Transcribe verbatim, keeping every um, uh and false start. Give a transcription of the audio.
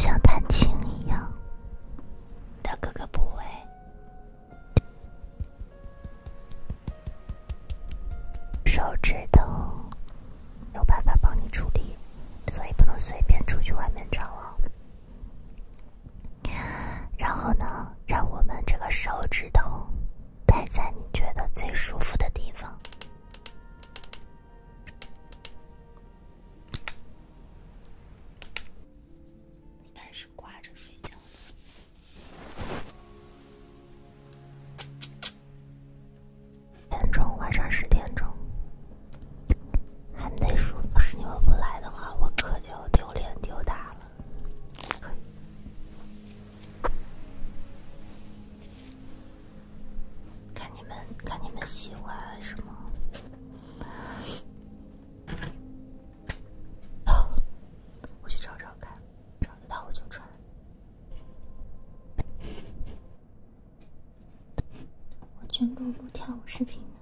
像弹琴一样的各个部位。手指头有办法帮你处理，所以不能随便出去外面找啊。然后呢，让我们这个手指头待在你觉得最舒服的地方。应该是挂着睡觉的。点钟，晚上十点钟，还没舒服。要是你们不来的话，我可就丢脸丢大了。可以。看你们，看你们喜欢什么。哦，我去找找看，找得到我就穿。我去录录跳舞视频呢。